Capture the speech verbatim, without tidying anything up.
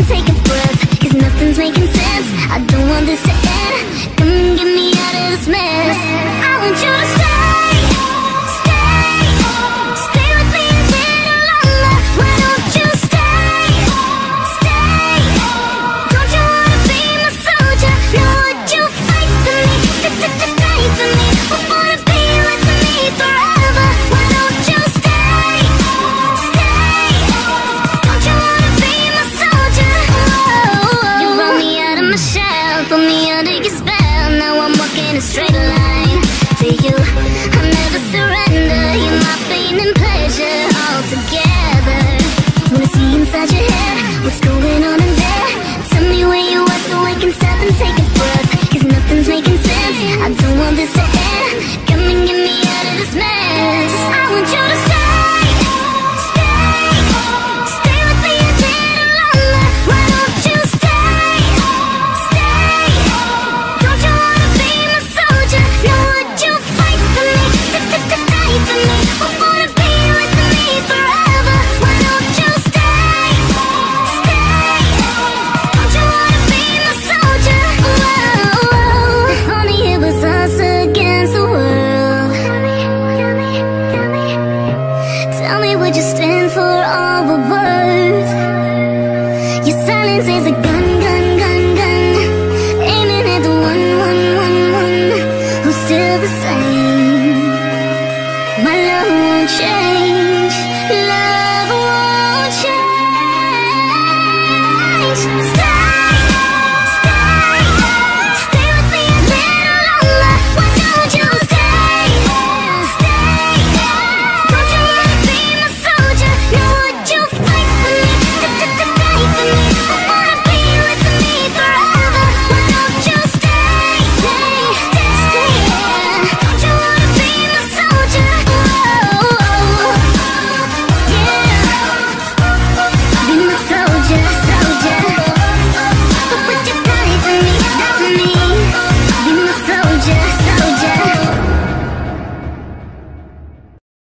and take a breath, cause nothing's making sense. I don't want this to end. Come and get me out of this mess. I want you to stay, stay, stay with me a little longer. Why don't you stay, stay? Don't you wanna be my soldier? Now would you fight for me, fight for me? Or wanna be with me forever? Why don't you stay, stay? Don't you wanna be my soldier? You brought me out of my shell, put me under your spell. Now I'm walking a straight line to you. I'll never surrender. You're my pain and pleasure all together. Wanna see inside your head, what's going on in there? Tell me where you are so I can stop and take a breath, cause nothing's making sense. I don't want this to end. Come and get me out of this mess. I want you to stay, stay, stay with me a little longer. Why don't you stay, stay? Don't you wanna be my soldier? Now would you fight for me, fight for me? Or wanna be with me forever? Why don't you stay, stay? Don't you wanna be my soldier? Whoa, if only it was us against the world. Tell me, would you stand for all we're worth? Your silence is a gun, gun, gun, gun, aiming at the one, one, one, one who's still the same. My love won't change, love won't change.